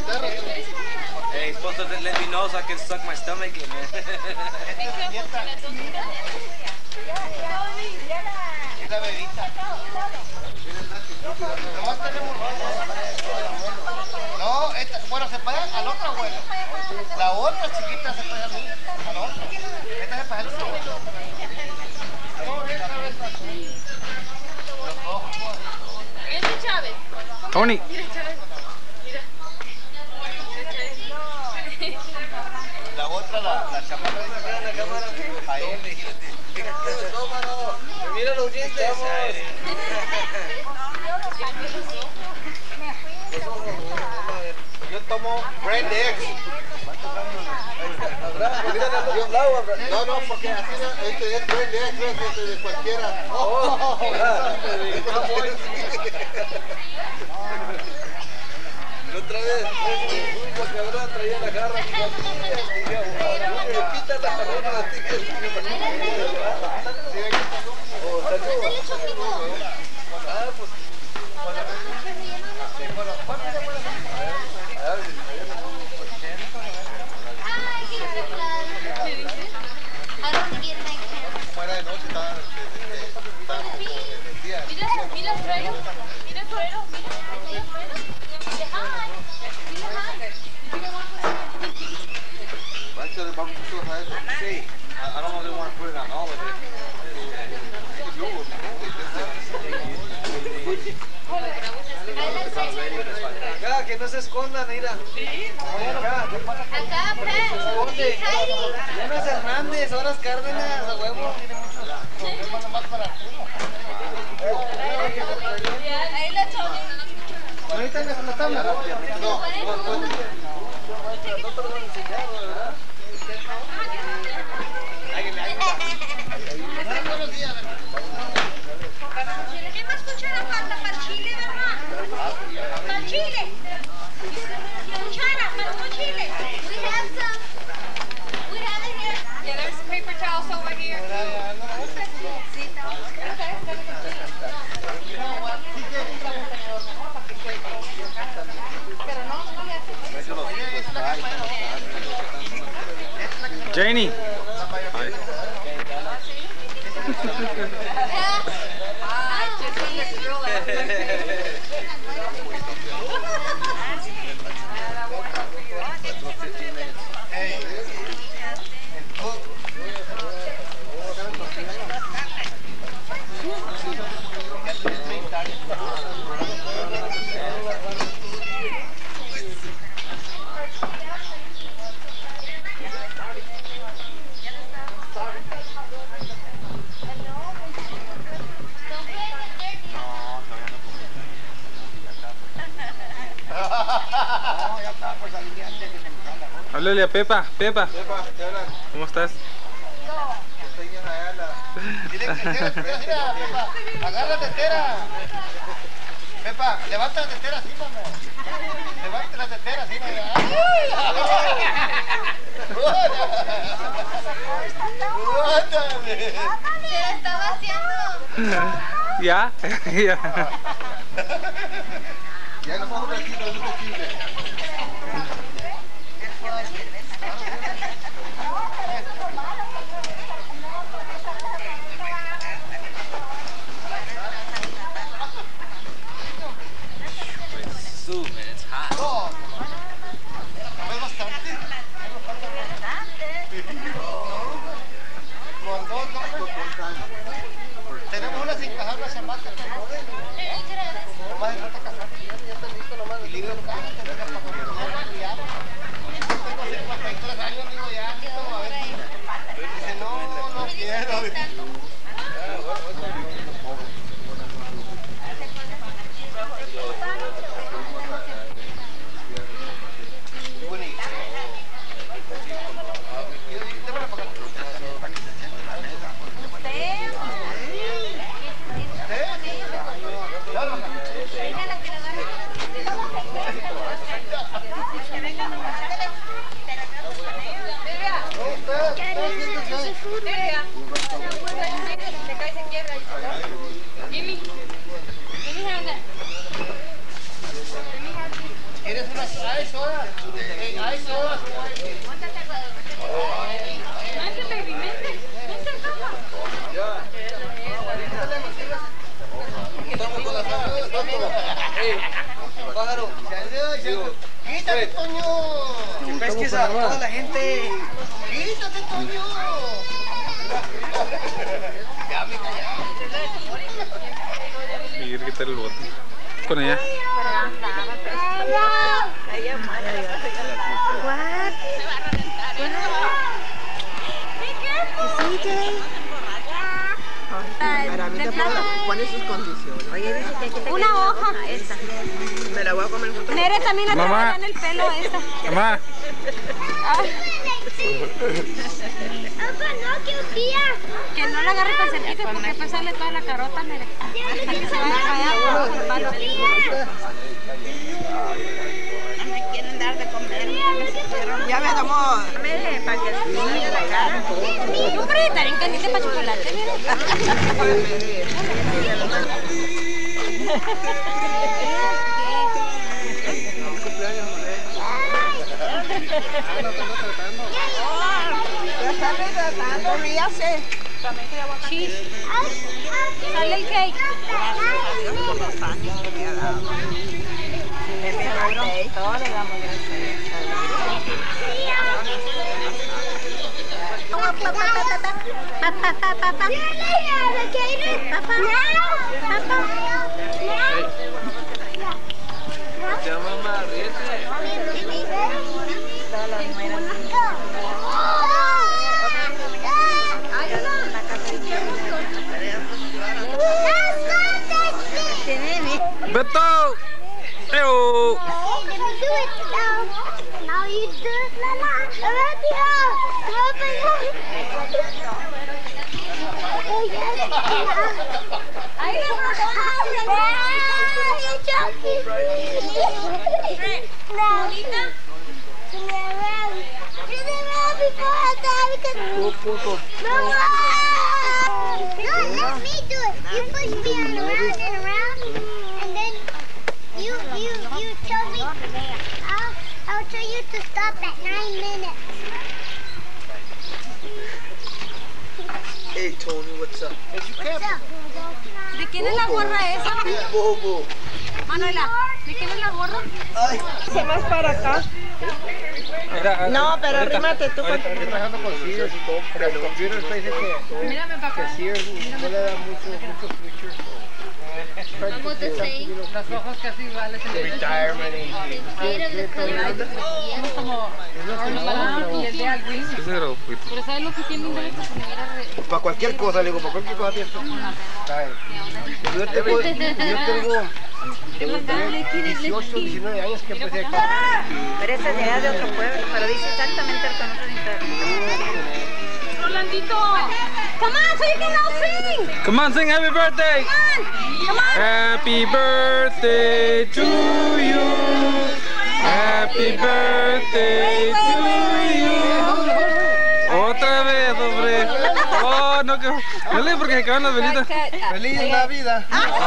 Hey, he's supposed to let me know so I can suck my stomach in, man. La bebita. No, esta, bueno, se paga a la otra abuela. La otra chiquita se paga a mí, a la otra. Esta se paga a la otra abuela. Tony. La otra, la chamarra de la cámara. Ahí. Mira los dientes. Yo tomo Brand X. No, no, porque así este es Brand X, de cualquiera. Otra vez, el cabrón traía la garra. Me quita la jarrona de ti. Ah, pues. Fuera de noche estaba como el día. Mira el suelo, mira el suelo, mira. Sí, I don't know if they want to put it on all of it. Acá, que no se escondan, mira. Acá, Jonas Hernández, Horas Cárdenas, a huevo. Ahí la Tony. ¿Ahorita en la tabla? No. ¿Qué más cuchara falta para el chile, verdad? Para el chile. Cuchara para el chile. We have some. We have it here. Yeah, there's paper towels over here. Janie. Háblale a Pepa, Pepa. Pepa, ¿qué hablan? ¿Cómo estás? Estoy bien allá la... Dile que mira, Pepa, agarra la tetera. Pepa, levanta la tetera así, mamá. Levanta la tetera así, mamá. ¡Ándale! Se la está vaciando. ¿Ya? Ya. Ya no vamos aquí, no es posible. Soup, man, it's hot. No, es bastante. Con dos, no, tenemos una sin cajar, una chamaca. Nomás de rata casar. Y libre de casa, tenemos para comer ya. Tengo 53 años, digo ya. A ver. Dice, no quiero. Hay sodas. Hay sodas. Pájaro. Quítate, Toño. Que pesques a toda la gente. Quítate, Toño. Ya me callé. Y quiere quitar el bote. Con ella. Para mí tampoco pone sus condiciones. Oye, dice que aquí te Una hoja. Esta. Me la voy a comer junto. Nere también la Mamá. trae en el pelo esta. Mamá. Que no le agarre con cepillo porque después sale toda la carota, Nere. Que se vaya a rayar con el palo. No me quieren dar de comer. Ya me amor. Mire, para que se vaya la cara. Yo por ahí estaré en caliente para chocolate, mire. Cheese. Sale el cake. Todos le damos Ya mamá, ríete. Beto. Eo. Let me do it. You push me around and around, and then you tell me. I'll tell you to stop at 9 minutes. Hey Tony, what's up? What's up? ¿De quién es la gorra esa? Bobo. Manuela, ¿de quién es la gorra? Ay. Se más para acá. No, pero arrímate tú. Estoy trabajando con Sears y todo, pero el computer dice Mírame para que acá. Sears no le da mucho future. Vamos de seis. Los ojos casi iguales. Retirement y Como y el de Al Green. Ese era poquito. Pero ¿sabes lo que tiene un derecho? para cualquier cosa, le digo, para cualquier cosa tiene. Yo tengo 18, 19 años que empecé aquí. Pero esa ya es de otro pueblo, pero dice exactamente el conocimiento. Rolandito. Come on, so you can all sing. Come on, sing happy birthday. Come on. Happy birthday to you. Happy birthday to you. Otra vez, hombre. Oh, no, que dale porque se acaban las velitas. ¡Feliz Navidad!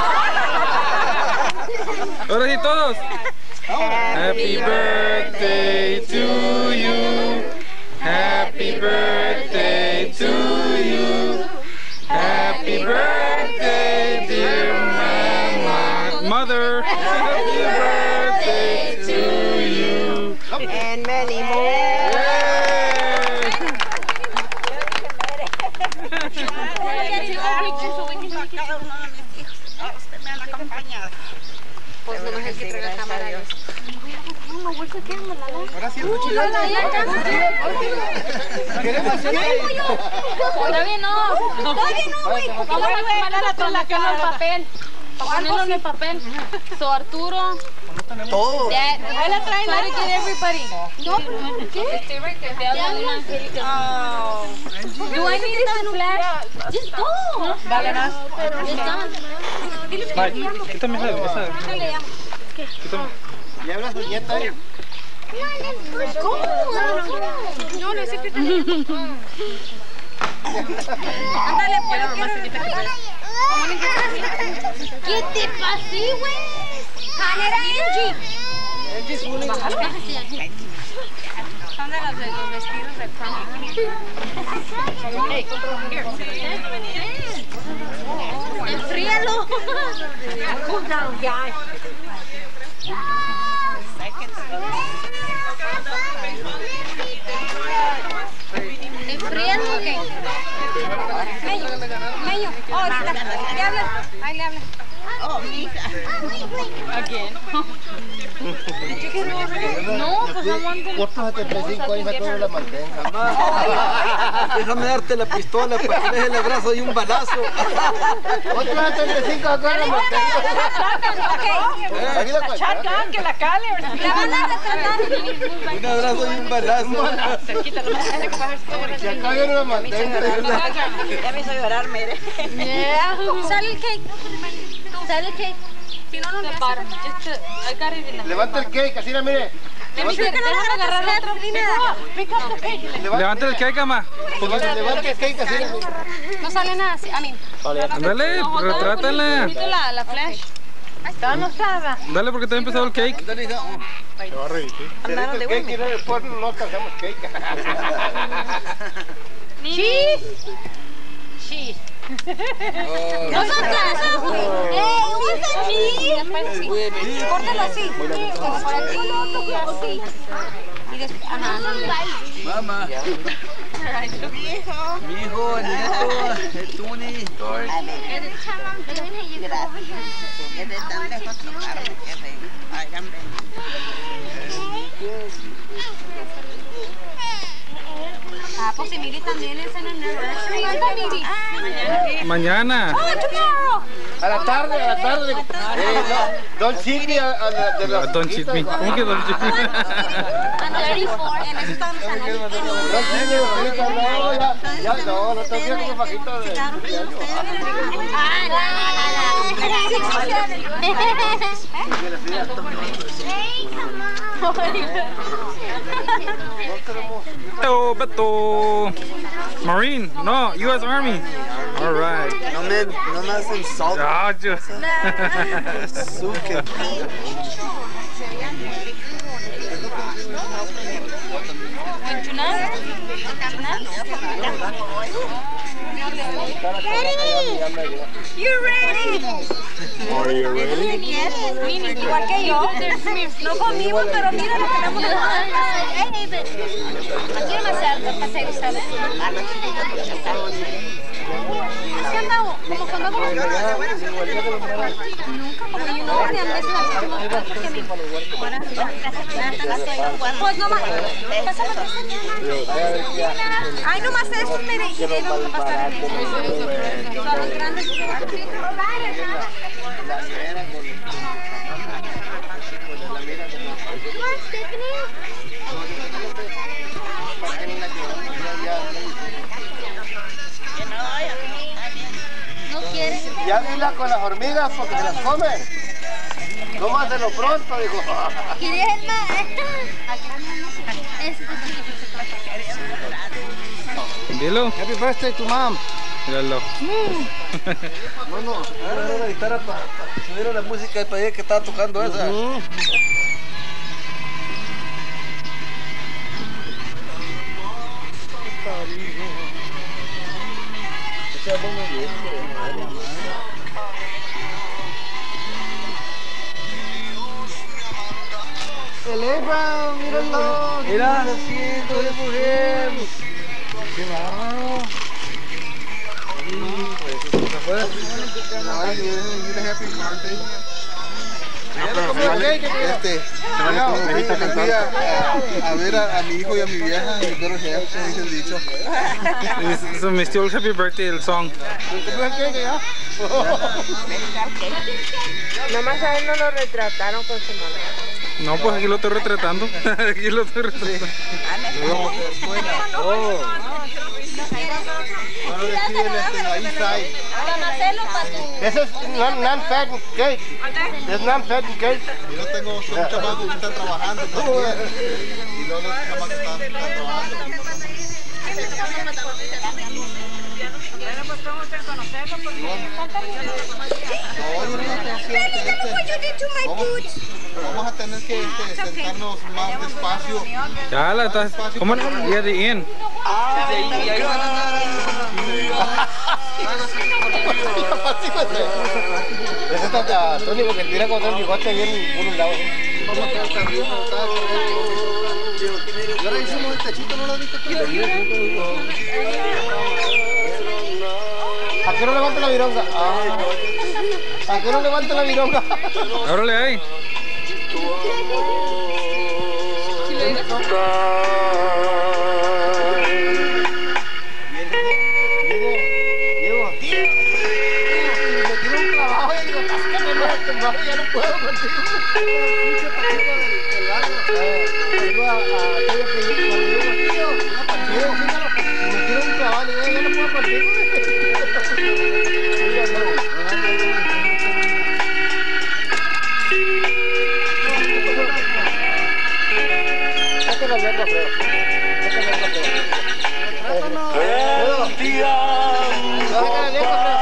Ahora sí, todos. Happy birthday to you. Happy birthday to you. Happy birthday, dear mama. Mother. Happy birthday to you. And many more. Pues no es el que trae la cámara. Ahora sí, Todavía no, güey. Vamos a mandar a colocarlo en el papel. Para ponerlo en el papel. So Arturo. todo. Dad. Ahí la traen. Try to get everybody. No, ¿qué? Stay right there. Te hablan una Angélica. Do I need this to flash? Just go. Vale más. Bye. Quítame esa. Quítame. ¿Y hablas tu nieta? ¿Cómo? No, no es secreto. Ándale, pues. ¿Qué te pasó, güey? Era Angie. Bájalo. Son de los vestidos de prom. Enfríalo. Cool down, guys. Enfríalo, ¿ok? Meño. Oh, está. Le habla. Ahí le habla. Oh, mija. Again. No, pues no aguanto. Otros 75 años a todos la mantengan. Déjame darte la pistola para que deje el abrazo y un balazo. Otros 75 a todos la mantengan. Shotgun, que la cale. La van a retratar. Un abrazo y un balazo. Cerquita, lo más que Que acá viene la mantengan. ya me hizo llorar, mire. Yeah. Sale el cake. Sale el cake. Si no, no le haces. Levanta el cake, así la mire. Déjame agarrar el otro. Levanta el cake, mamá. Levanta el cake, así la mire. No sale nada así. A mí. Dale, retrátala. La flash. No estaba. Dale, porque te ha empezado el cake. Se va a revisar. Andaron de El cake y después no alcanzamos cake. Cheese. Cheese. No son casas, güey. Usa cheese. Córtalo así. Por aquí. Y después. Mamá. Mi hijo, nieto, el Tuni. Que de tan lejos tocaron, que hayan venido. Ah, pues si Miri también es en el anniversary. ¿Cuándo, Miri? Mañana. Oh, tomorrow. A la tarde. Don Chitney de la Don Chitney. ¿Cómo que Don Chitney? En eso estamos en el no estoy viendo un paquito de Beto, Beto. Marine. No, U.S. Army. All right. No me hacen salt. Ah, yo. Azúcar. You're ready. Are you ready? Igual que yo. No comimos, pero mira lo que tenemos de aquí me acerco, pasé usted. Es que andaba, como cuando vamos a nunca, como yo no varias veces las últimas cosas que me... Pues nomás, pásame. Ay, nomás estos, mire, y ahí vamos a pasar en eso. Son los grandes. No quiere. Ya dila con las hormigas porque se las comen. No más de lo pronto, digo. ¿Quieres más? Dilo. Happy birthday to mom. Míralo. Bueno, ahora la guitarra para subir la música para allá que estaba tocando esa. El Abraham, míralo. Mira, lo siento, es mujer. Qué bárbaro. A ver a mi hijo y a mi vieja y pero se dice el dicho. So me still happy birthday el song. Nomás a él no lo retrataron con su mamá. No, pues aquí lo estoy retratando. Aquí lo estoy retratando. Ese es non-fattened cake. Es non-fattened cake. Yo tengo un chamaco que está trabajando también. Y los otros chamacos están trabajando. Bueno, pues fue mucho en conocerlo porque falta mucho. No, yo no vamos a tener que sentarnos más despacio. Ya la estás. ¿Cómo no? Ya de in. Preséntate a Tony porque tira con el bigote bien por un lado. Vamos a quedar también. Y ahora hicimos el techito, ¿no lo has visto tú? ¿A qué no levanta la vironga? ¿A qué no levanta la vironga? Ábrale ahí. Ya no puedo contigo. Mucho paquito del barrio. Digo a aquello que cuando yo contigo, me tiro un clavado y ya no puedo contigo. Sáquenle el verbo feo. Sáquenle el verbo feo. Sáquenle el verbo feo.